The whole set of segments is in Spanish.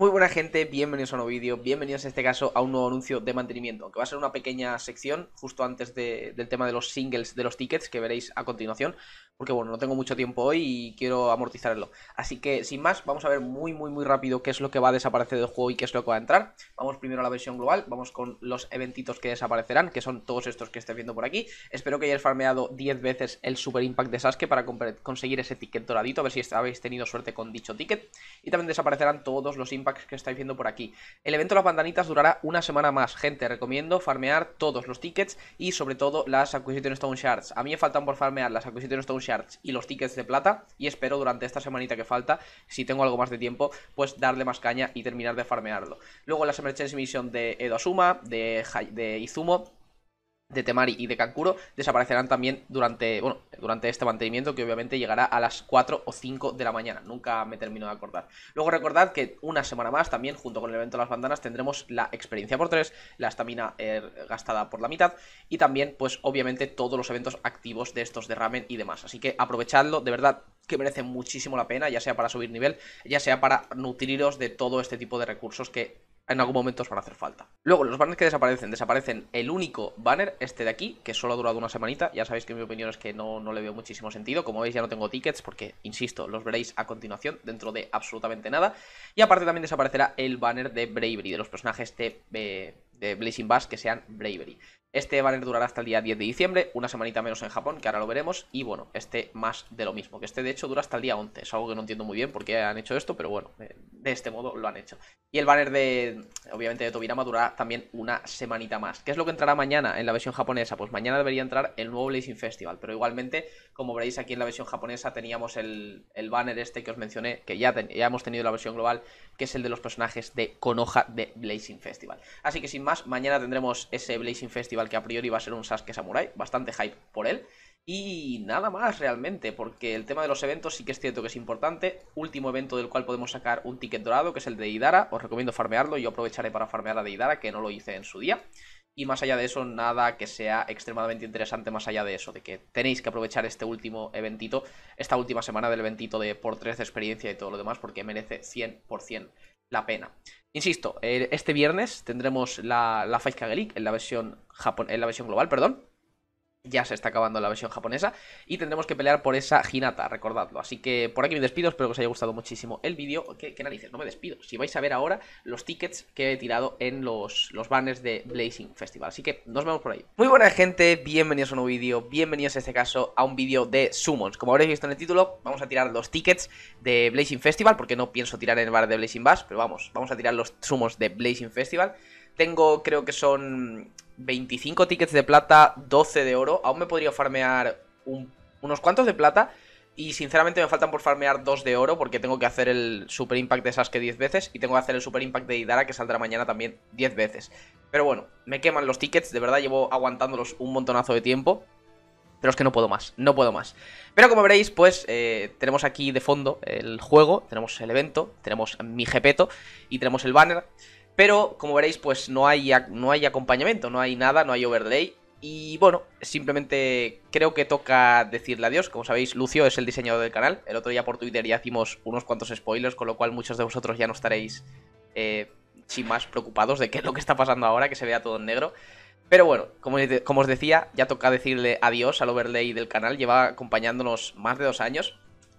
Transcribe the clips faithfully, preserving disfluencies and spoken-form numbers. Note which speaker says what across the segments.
Speaker 1: Muy buena gente, bienvenidos a un nuevo vídeo, bienvenidos en este caso a un nuevo anuncio de mantenimiento, que va a ser una pequeña sección justo antes de, del tema de los singles de los tickets que veréis a continuación, porque bueno, no tengo mucho tiempo hoy y quiero amortizarlo. Así que sin más, vamos a ver muy muy muy rápido qué es lo que va a desaparecer del juego y qué es lo que va a entrar. Vamos primero a la versión global, vamos con los eventitos que desaparecerán, que son todos estos que estáis viendo por aquí. Espero que hayáis farmeado diez veces el Super Impact de Sasuke para conseguir ese ticket doradito, a ver si habéis tenido suerte con dicho ticket. Y también desaparecerán todos los impacts que estáis viendo por aquí. El evento de las bandanitas durará una semana más, gente. Recomiendo farmear todos los tickets y sobre todo las Acquisition Stone Shards. A mí me faltan por farmear las Acquisition Stone Shards y los tickets de plata, y espero durante esta semanita que falta, si tengo algo más de tiempo, pues darle más caña y terminar de farmearlo. Luego las Emergency Mission de Edo Asuma, de, de Izumo, de Temari y de Kankuro desaparecerán también durante, bueno, durante este mantenimiento, que obviamente llegará a las cuatro o cinco de la mañana, nunca me termino de acordar. Luego recordad que una semana más también, junto con el evento de las bandanas, tendremos la experiencia por tres, la estamina eh, gastada por la mitad, y también pues obviamente todos los eventos activos de estos de ramen y demás. Así que aprovechadlo, de verdad que merece muchísimo la pena, ya sea para subir nivel, ya sea para nutriros de todo este tipo de recursos que en algún momento os van a hacer falta. Luego, los banners que desaparecen, desaparecen el único banner, este de aquí, que solo ha durado una semanita. Ya sabéis que mi opinión es que no, no le veo muchísimo sentido. Como veis, ya no tengo tickets porque, insisto, los veréis a continuación, dentro de absolutamente nada. Y aparte también desaparecerá el banner de Bravery, de los personajes de, de, de Blazing Bass que sean Bravery. Este banner durará hasta el día diez de diciembre, una semanita menos en Japón, que ahora lo veremos. Y bueno, este más de lo mismo, que este de hecho dura hasta el día once. Es algo que no entiendo muy bien por qué han hecho esto, pero bueno, de este modo lo han hecho. Y el banner de, obviamente, de Tobirama durará también una semanita más. ¿Qué es lo que entrará mañana en la versión japonesa? Pues mañana debería entrar el nuevo Blazing Festival, pero igualmente, como veréis aquí en la versión japonesa, teníamos el, el banner este que os mencioné, que ya, ten, ya hemos tenido en la versión global, que es el de los personajes de Konoha de Blazing Festival. Así que sin más, mañana tendremos ese Blazing Festival, que a priori va a ser un Sasuke Samurai, bastante hype por él. Y nada más realmente, porque el tema de los eventos sí que es cierto que es importante. Último evento del cual podemos sacar un ticket dorado, que es el de Idara. Os recomiendo farmearlo, yo aprovecharé para farmear la de Idara, que no lo hice en su día. Y más allá de eso, nada que sea extremadamente interesante más allá de eso, de que tenéis que aprovechar este último eventito, esta última semana del eventito de por tres de experiencia y todo lo demás, porque merece cien por cien la pena. Insisto, este viernes tendremos la, la cinco K League en la versión Japón, en la versión global, perdón. Ya se está acabando la versión japonesa y tendremos que pelear por esa Hinata, recordadlo. Así que por aquí me despido, espero que os haya gustado muchísimo el vídeo. ¿Qué, qué narices? No me despido. Si vais a ver ahora los tickets que he tirado en los, los banners de Blazing Festival. Así que nos vemos por ahí. Muy buena gente, bienvenidos a un nuevo vídeo, bienvenidos en este caso a un vídeo de Summons. Como habréis visto en el título, vamos a tirar los tickets de Blazing Festival, porque no pienso tirar en el bar de Blazing Bass, pero vamos, vamos a tirar los Summons de Blazing Festival. Tengo, creo que son veinticinco tickets de plata, doce de oro. Aún me podría farmear un, unos cuantos de plata. Y sinceramente me faltan por farmear dos de oro, porque tengo que hacer el Super Impact de Sasuke diez veces. Y tengo que hacer el Super Impact de Idara, que saldrá mañana también diez veces. Pero bueno, me queman los tickets, de verdad llevo aguantándolos un montonazo de tiempo. Pero es que no puedo más, no puedo más. Pero como veréis, pues eh, tenemos aquí de fondo el juego, tenemos el evento, tenemos mi Gepeto y tenemos el banner. Pero, como veréis, pues no hay, no hay acompañamiento, no hay nada, no hay overlay. Y bueno, simplemente creo que toca decirle adiós. Como sabéis, Lucio es el diseñador del canal. El otro día por Twitter ya hicimos unos cuantos spoilers, con lo cual muchos de vosotros ya no estaréis eh, sin más preocupados de qué es lo que está pasando ahora, que se vea todo en negro. Pero bueno, como, como os decía, ya toca decirle adiós al overlay del canal. Lleva acompañándonos más de dos años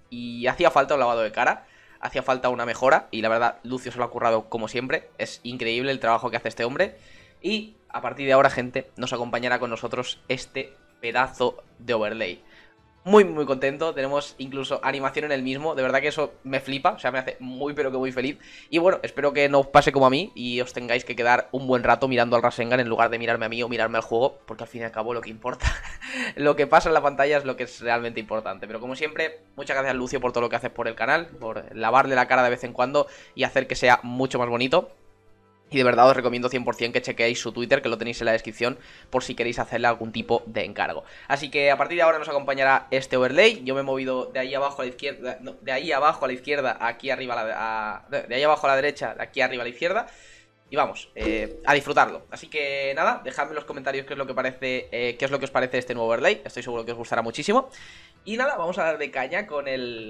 Speaker 1: y hacía falta un lavado de cara. Hacía falta una mejora y la verdad Lucio se lo ha currado como siempre. Es increíble el trabajo que hace este hombre. Y a partir de ahora, gente, nos acompañará con nosotros este pedazo de overlay. Muy muy contento, tenemos incluso animación en el mismo. De verdad que eso me flipa, o sea, me hace muy pero que muy feliz. Y bueno, espero que no os pase como a mí y os tengáis que quedar un buen rato mirando al Rasengan en lugar de mirarme a mí o mirarme al juego, porque al fin y al cabo lo que importa, lo que pasa en la pantalla es lo que es realmente importante. Pero como siempre, muchas gracias Lucio por todo lo que haces por el canal, por lavarle la cara de vez en cuando y hacer que sea mucho más bonito. Y de verdad os recomiendo cien por cien que chequeéis su Twitter, que lo tenéis en la descripción, por si queréis hacerle algún tipo de encargo. Así que a partir de ahora nos acompañará este overlay. Yo me he movido de ahí abajo a la izquierda, no, de ahí abajo a la izquierda, aquí arriba a la, a, de ahí abajo a la derecha, de aquí arriba a la izquierda. Y vamos, eh, a disfrutarlo. Así que nada, dejadme en los comentarios qué es lo que parece, eh, qué es lo que os parece este nuevo overlay. Estoy seguro que os gustará muchísimo. Y nada, vamos a darle caña con el...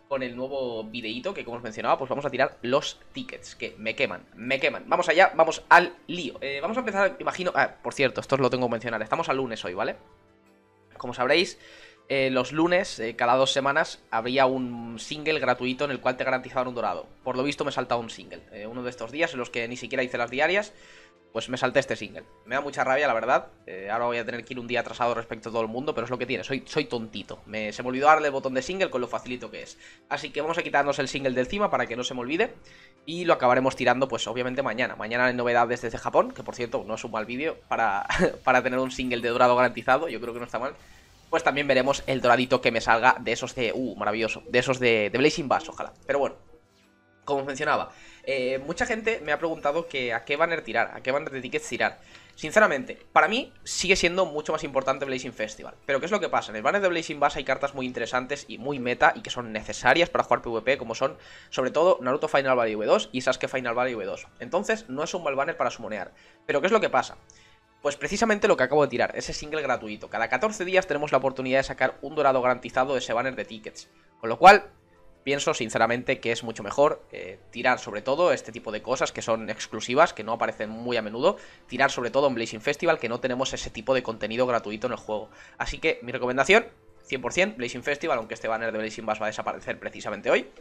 Speaker 1: con el nuevo videíto que, como os mencionaba, pues vamos a tirar los tickets, que me queman, me queman. Vamos allá, vamos al lío. Eh, vamos a empezar, imagino... Ah, por cierto, esto os lo tengo que mencionar, estamos al lunes hoy, ¿vale? Como sabréis, eh, los lunes, eh, cada dos semanas, habría un single gratuito en el cual te garantizaban un dorado. Por lo visto me he saltado un single. Eh, uno de estos días en los que ni siquiera hice las diarias, pues me salté este single. Me da mucha rabia, la verdad. Eh, ahora voy a tener que ir un día atrasado respecto a todo el mundo, pero es lo que tiene. Soy, soy tontito. Me, se me olvidó darle el botón de single con lo facilito que es. Así que vamos a quitarnos el single de encima para que no se me olvide. Y lo acabaremos tirando, pues obviamente mañana. Mañana hay novedades desde Japón, que por cierto no es un mal vídeo para, para tener un single de dorado garantizado. Yo creo que no está mal. Pues también veremos el doradito que me salga de esos de... Uh, maravilloso. De esos de, de Blazing Bass, ojalá. Pero bueno, como mencionaba, eh, mucha gente me ha preguntado que a qué banner tirar, a qué banner de tickets tirar. Sinceramente, para mí sigue siendo mucho más importante Blazing Festival. Pero ¿qué es lo que pasa? En el banner de Blazing Bass hay cartas muy interesantes y muy meta y que son necesarias para jugar PvP, como son, sobre todo, Naruto Final Valley V dos y Sasuke Final Valley V dos. Entonces, no es un mal banner para sumonear. Pero ¿qué es lo que pasa? Pues precisamente lo que acabo de tirar, ese single gratuito. Cada catorce días tenemos la oportunidad de sacar un dorado garantizado de ese banner de tickets. Con lo cual, pienso sinceramente que es mucho mejor eh, tirar sobre todo este tipo de cosas que son exclusivas, que no aparecen muy a menudo. Tirar sobre todo en Blazing Festival, que no tenemos ese tipo de contenido gratuito en el juego. Así que mi recomendación, cien por cien, Blazing Festival, aunque este banner de Blazing Bass va a desaparecer precisamente hoy.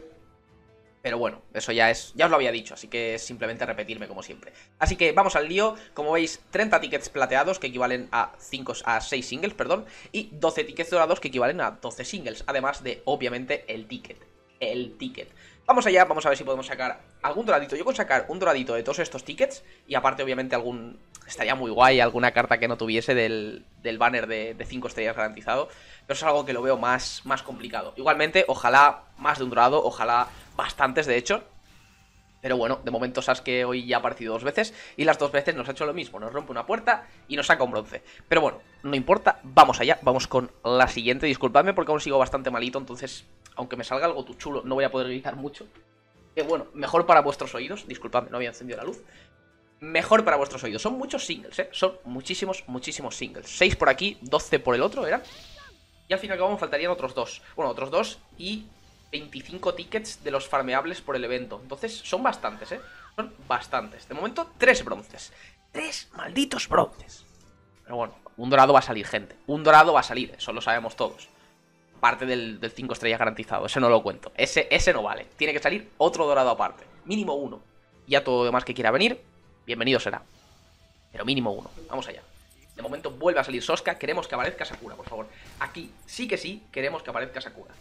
Speaker 1: Pero bueno, eso ya es, ya os lo había dicho, así que es simplemente repetirme como siempre. Así que vamos al lío. Como veis, treinta tickets plateados que equivalen a, cinco, a seis singles, perdón, y doce tickets dorados que equivalen a doce singles, además de, obviamente, el ticket. El ticket. Vamos allá, vamos a ver si podemos sacar algún doradito. Yo con sacar un doradito de todos estos tickets, y aparte, obviamente, algún... estaría muy guay, alguna carta que no tuviese del, del banner de cinco estrellas garantizado, pero es algo que lo veo más, más complicado. Igualmente, ojalá más de un dorado, ojalá bastantes, de hecho. Pero bueno, de momento Sasuke hoy ya ha aparecido dos veces y las dos veces nos ha hecho lo mismo. Nos rompe una puerta y nos saca un bronce. Pero bueno, no importa, vamos allá, vamos con la siguiente. Disculpadme porque aún sigo bastante malito, entonces, aunque me salga algo tu chulo, no voy a poder gritar mucho. Que bueno, mejor para vuestros oídos. Disculpadme, no había encendido la luz. Mejor para vuestros oídos. Son muchos singles, ¿eh? Son muchísimos, muchísimos singles. seis por aquí, doce por el otro, ¿era? Y al fin y al cabo me faltarían otros dos. Bueno, otros dos y veinticinco tickets de los farmeables por el evento. Entonces son bastantes, ¿eh? Son bastantes. De momento, tres bronces. Tres malditos bronces. Pero bueno, un dorado va a salir, gente. Un dorado va a salir, eso lo sabemos todos. Parte del cinco estrellas garantizado, ese no lo cuento. Ese, ese no vale. Tiene que salir otro dorado aparte. Mínimo uno. Y a todo lo demás que quiera venir, bienvenido será. Pero mínimo uno. Vamos allá. De momento vuelve a salir Sosca. Queremos que aparezca Sakura, por favor. Aquí sí que sí queremos que aparezca Sakura.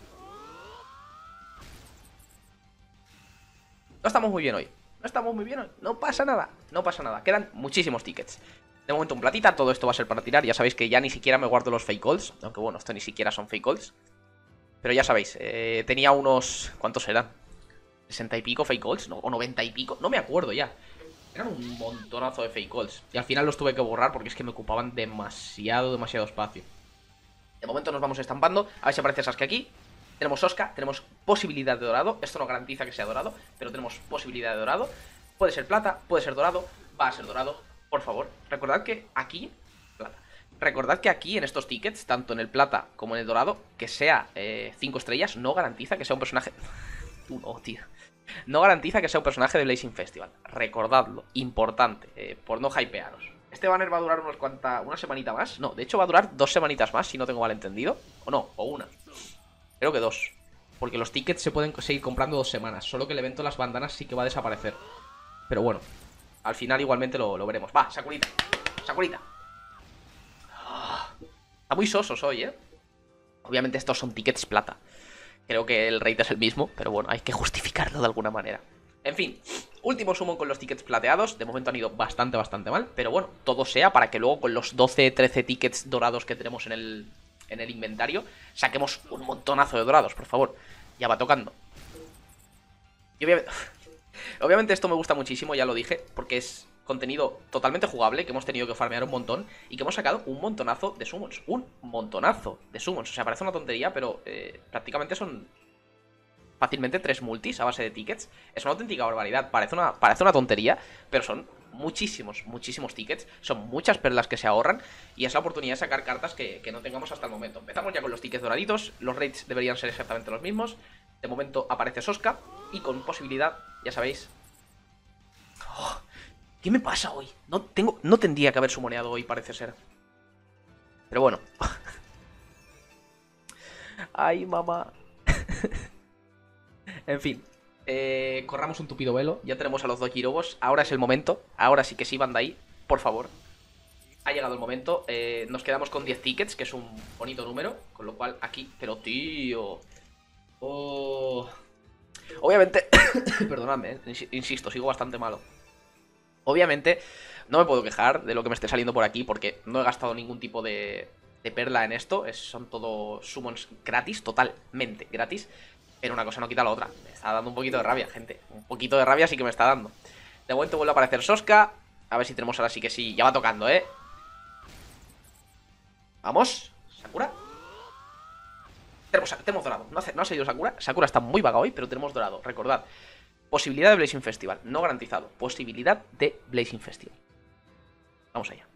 Speaker 1: No estamos muy bien hoy. No estamos muy bien hoy. No pasa nada. No pasa nada. Quedan muchísimos tickets. De momento un platita. Todo esto va a ser para tirar. Ya sabéis que ya ni siquiera me guardo los fake golds. Aunque bueno, esto ni siquiera son fake golds. Pero ya sabéis. Eh, tenía unos... ¿Cuántos eran? ¿sesenta y pico fake golds? No, o noventa y pico. No me acuerdo ya. Eran un montonazo de fake calls. Y al final los tuve que borrar porque es que me ocupaban demasiado, demasiado espacio. De momento nos vamos estampando. A ver si aparece Sasuke aquí. Tenemos Sosca, tenemos posibilidad de dorado. Esto no garantiza que sea dorado, pero tenemos posibilidad de dorado. Puede ser plata, puede ser dorado. Va a ser dorado, por favor. Recordad que aquí... Plata. Recordad que aquí en estos tickets, tanto en el plata como en el dorado, que sea cinco estrellas, no garantiza que sea un personaje... Tú no, tío. No garantiza que sea un personaje de Blazing Festival. Recordadlo, importante, eh, por no hypearos. ¿Este banner va a durar unos cuanta, una semanita más? No, de hecho va a durar dos semanitas más, si no tengo mal entendido. O no, o una. Creo que dos. Porque los tickets se pueden seguir comprando dos semanas. Solo que el evento de las bandanas sí que va a desaparecer. Pero bueno, al final igualmente lo, lo veremos. Va, Sakurita, Sakurita. Está muy sosos hoy, ¿eh? Obviamente estos son tickets plata. Creo que el rate es el mismo, pero bueno, hay que justificarlo de alguna manera. En fin, último summon con los tickets plateados. De momento han ido bastante, bastante mal. Pero bueno, todo sea para que luego con los doce, trece tickets dorados que tenemos en el, en el inventario saquemos un montonazo de dorados, por favor. Ya va tocando. Y obviamente, obviamente esto me gusta muchísimo, ya lo dije, porque es contenido totalmente jugable, que hemos tenido que farmear un montón y que hemos sacado un montonazo de summons. Un montonazo de summons. O sea, parece una tontería, pero eh, prácticamente son fácilmente tres multis a base de tickets. Es una auténtica barbaridad. Parece una, parece una tontería, pero son muchísimos, muchísimos tickets. Son muchas perlas que se ahorran y es la oportunidad de sacar cartas que, que no tengamos hasta el momento. Empezamos ya con los tickets doraditos. Los rates deberían ser exactamente los mismos. De momento aparece Soska y con posibilidad, ya sabéis... Oh, ¿qué me pasa hoy? No, tengo, no tendría que haber sumoneado hoy, parece ser. Pero bueno. Ay, mamá. En fin. Eh, corramos un tupido velo. Ya tenemos a los dos Girobos. Ahora es el momento. Ahora sí que sí, Bandai. Por favor. Ha llegado el momento. Eh, nos quedamos con diez tickets, que es un bonito número. Con lo cual aquí... Pero tío... Oh... Obviamente... Perdonadme, eh, insisto, sigo bastante malo. Obviamente no me puedo quejar de lo que me esté saliendo por aquí, porque no he gastado ningún tipo de, de perla en esto. Es, son todo summons gratis, totalmente gratis. Pero una cosa no quita la otra. Me está dando un poquito de rabia, gente. Un poquito de rabia sí que me está dando. De momento vuelve a aparecer Soska. A ver si tenemos ahora sí que sí. Ya va tocando, ¿eh? Vamos. Sakura. Tenemos, tenemos dorado. No, hace, no ha salido Sakura. Sakura está muy vaga hoy, pero tenemos dorado. Recordad. Posibilidad de Blazing Festival. No garantizado. Posibilidad de Blazing Festival. Vamos allá.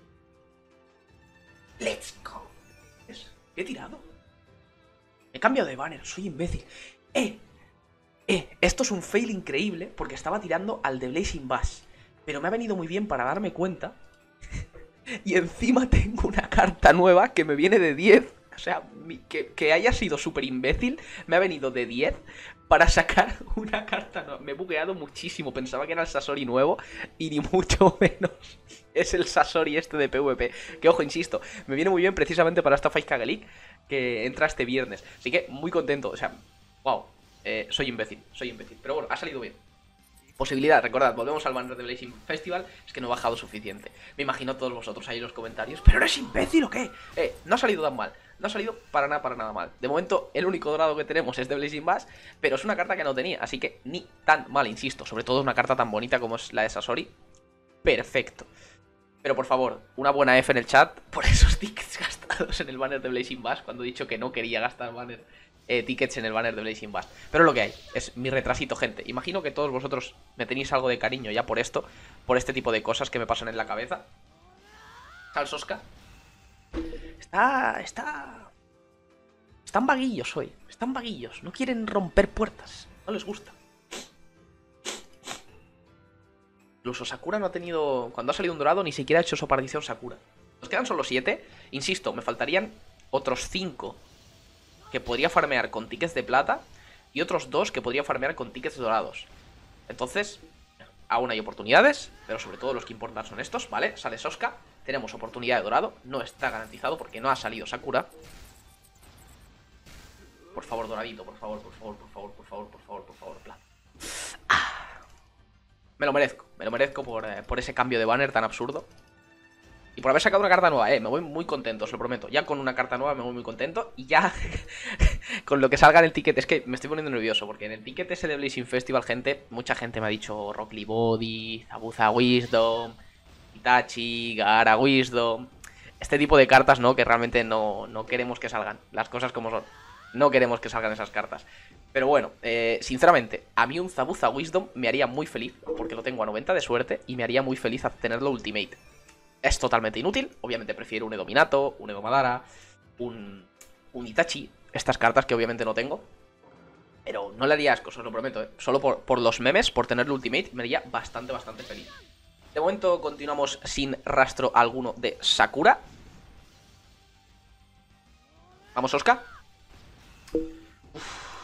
Speaker 1: Let's go. ¿Qué he tirado? He cambiado de banner. Soy imbécil. Eh. Eh. Esto es un fail increíble porque estaba tirando al de Blazing Bash. Pero me ha venido muy bien para darme cuenta. Y encima tengo una carta nueva que me viene de diez. O sea, que, que haya sido súper imbécil. Me ha venido de diez para sacar una carta nueva. Me he bugueado muchísimo. Pensaba que era el Sasori nuevo y ni mucho menos es el Sasori este de PvP. Que ojo, insisto, me viene muy bien precisamente para esta cinco K League que entra este viernes. Así que muy contento. O sea, wow, eh, soy imbécil, soy imbécil. Pero bueno, ha salido bien. Posibilidad, recordad, volvemos al banner de Blazing Festival. Es que no he bajado suficiente. Me imagino todos vosotros ahí en los comentarios. ¿Pero eres imbécil o qué? Eh, no ha salido tan mal. No ha salido para nada, para nada mal. De momento, el único dorado que tenemos es de Blazing Bash, pero es una carta que no tenía, así que ni tan mal, insisto. Sobre todo una carta tan bonita como es la de Sasori. Perfecto. Pero por favor, una buena F en el chat por esos tickets gastados en el banner de Blazing Bash, cuando he dicho que no quería gastar banner, eh, tickets en el banner de Blazing Bash. Pero es lo que hay, es mi retrasito, gente. Imagino que todos vosotros me tenéis algo de cariño ya por esto, por este tipo de cosas que me pasan en la cabeza. Sal Soska. Está... está... Están vaguillos hoy. Están vaguillos. No quieren romper puertas. No les gusta. Incluso Sakura no ha tenido... Cuando ha salido un dorado ni siquiera ha hecho su aparición Sakura. Nos quedan solo siete. Insisto, me faltarían otros cinco que podría farmear con tickets de plata y otros dos que podría farmear con tickets dorados. Entonces, aún hay oportunidades, pero sobre todo los que importan son estos, ¿vale? Sale Soska. Tenemos oportunidad de dorado. No está garantizado porque no ha salido Sakura. Por favor, doradito, por favor, por favor, por favor, por favor, por favor, por favor, plata. Ah. Me lo merezco, me lo merezco por, eh, por ese cambio de banner tan absurdo. Y por haber sacado una carta nueva, eh, me voy muy contento, os lo prometo. Ya con una carta nueva me voy muy contento. Y ya con lo que salga en el ticket, es que me estoy poniendo nervioso. Porque en el ticket ese de Blazing Festival, gente, mucha gente me ha dicho Rockly Body, Zabuza Wisdom, Itachi, Gaara Wisdom. Este tipo de cartas, ¿no? Que realmente no, no queremos que salgan. Las cosas como son. No queremos que salgan esas cartas. Pero bueno, eh, sinceramente, a mí un Zabuza Wisdom me haría muy feliz, porque lo tengo a noventa de suerte, y me haría muy feliz tenerlo Ultimate. Es totalmente inútil, obviamente prefiero un Edominato, un Edomadara, un, un Itachi, estas cartas que obviamente no tengo. Pero no le haría asco, os lo prometo, ¿eh? Solo por, por los memes, por tenerlo Ultimate, me haría bastante, bastante feliz. De momento continuamos sin rastro alguno de Sakura. Vamos, Soska. Uf.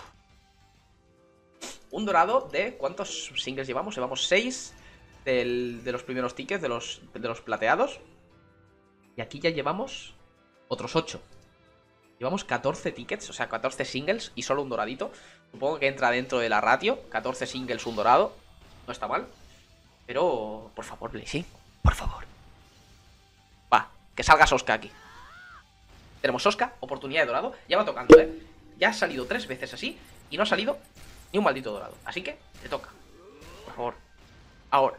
Speaker 1: Un dorado de... ¿Cuántos singles llevamos? Llevamos seis del, de los primeros tickets, de los, de los plateados. Y aquí ya llevamos otros ocho. Llevamos catorce tickets, o sea, catorce singles y solo un doradito. Supongo que entra dentro de la ratio. catorce singles, un dorado. No está mal. Pero, por favor, Blazing, por favor. Va, que salga Soska aquí. Tenemos Soska, oportunidad de dorado. Ya va tocando, ¿eh? Ya ha salido tres veces así y no ha salido ni un maldito dorado. Así que, te toca. Por favor. Ahora.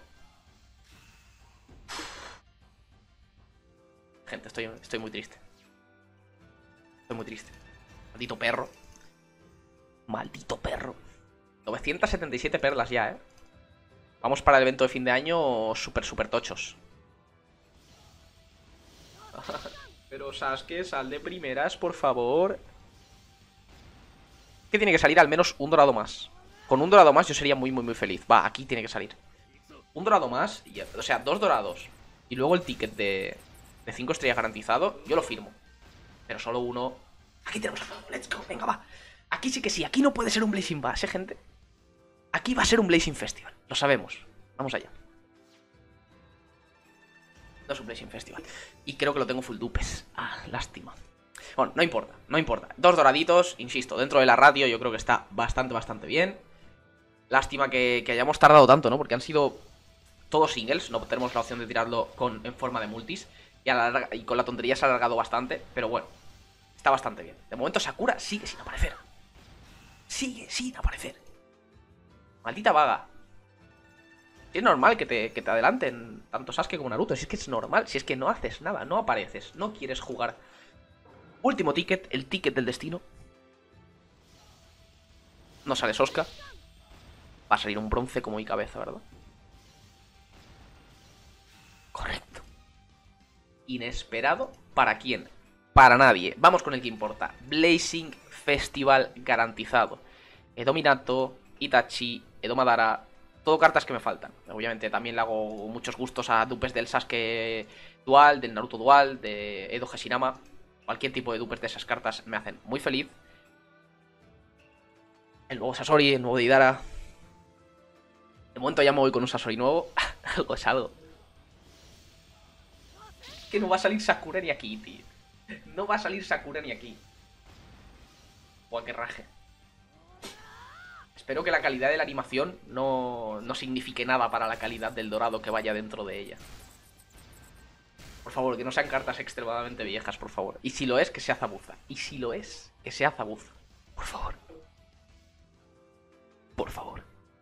Speaker 1: Gente, estoy, estoy muy triste. Estoy muy triste. Maldito perro. Maldito perro. novecientas setenta y siete perlas ya, ¿eh? Vamos para el evento de fin de año súper, súper tochos. Pero Sasuke, sal de primeras, por favor. Que tiene que salir al menos un dorado más. Con un dorado más yo sería muy, muy, muy feliz. Va, aquí tiene que salir un dorado más, y, o sea, dos dorados. Y luego el ticket de, de cinco estrellas garantizado, yo lo firmo. Pero solo uno. Aquí tenemos a todo, let's go, venga, va. Aquí sí que sí, aquí no puede ser un Blazing Bass, ¿eh, gente? Aquí va a ser un Blazing Festival, lo sabemos. Vamos allá. No es un Blazing Festival. Y creo que lo tengo full dupes. Ah, lástima. Bueno, no importa, no importa. Dos doraditos, insisto, dentro de la radio yo creo que está bastante, bastante bien. Lástima que, que hayamos tardado tanto, ¿no? Porque han sido todos singles, no tenemos la opción de tirarlo con, en forma de multis. Y, a la larga, y con la tontería se ha alargado bastante, pero bueno, está bastante bien. De momento Sakura sigue sin aparecer. Sigue sin aparecer. Maldita vaga. Es normal que te, que te adelanten tanto Sasuke como Naruto. Si es que es normal, si es que no haces nada, no apareces, no quieres jugar. Último ticket, el ticket del destino. No sale Sosca. Va a salir un bronce como mi cabeza, ¿verdad? Correcto. Inesperado, ¿para quién? Para nadie. Vamos con el que importa. Blazing Festival garantizado. Edo Minato, Itachi, Edo Madara. Todo cartas que me faltan. Obviamente también le hago muchos gustos a dupes del Sasuke dual, del Naruto dual, de Edo Hashirama. Cualquier tipo de dupes de esas cartas me hacen muy feliz. El nuevo Sasori, el nuevo Deidara. De momento ya me voy con un Sasori nuevo. Algo es algo. Que no va a salir Sakura ni aquí, tío. No va a salir Sakura ni aquí. Buah, qué raje. Espero que la calidad de la animación no, no signifique nada para la calidad del dorado que vaya dentro de ella. Por favor, que no sean cartas extremadamente viejas, por favor. Y si lo es, que sea Zabuza. Y si lo es, que sea Zabuza. Por favor. Por favor.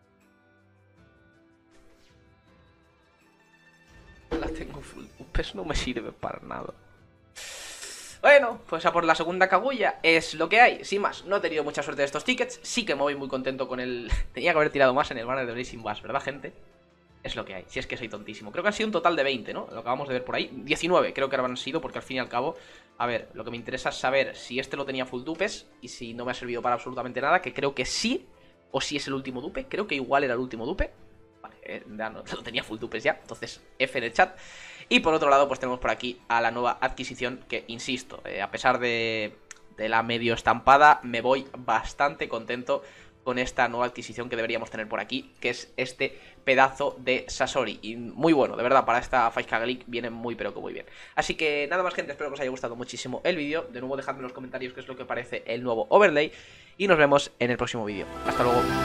Speaker 1: La tengo full. Pues no me sirve para nada. Bueno, pues a por la segunda Kaguya es lo que hay, sin más. No he tenido mucha suerte de estos tickets. Sí que me voy muy contento con el... Tenía que haber tirado más en el banner de Blazing Bass, ¿verdad, gente? Es lo que hay, si es que soy tontísimo. Creo que han sido un total de veinte, ¿no? Lo acabamos de ver por ahí. diecinueve creo que han sido, porque al fin y al cabo... A ver, lo que me interesa es saber si este lo tenía full dupes y si no me ha servido para absolutamente nada, que creo que sí. O si es el último dupe, creo que igual era el último dupe. Vale, eh, ya no, lo tenía full dupes ya, entonces F en el chat. Y por otro lado, pues tenemos por aquí a la nueva adquisición que, insisto, eh, a pesar de, de la medio estampada, me voy bastante contento con esta nueva adquisición que deberíamos tener por aquí, que es este pedazo de Sasori. Y muy bueno, de verdad, para esta cinco K League viene muy pero que muy bien. Así que nada más, gente, espero que os haya gustado muchísimo el vídeo. De nuevo, dejadme en los comentarios qué es lo que parece el nuevo overlay. Y nos vemos en el próximo vídeo. Hasta luego.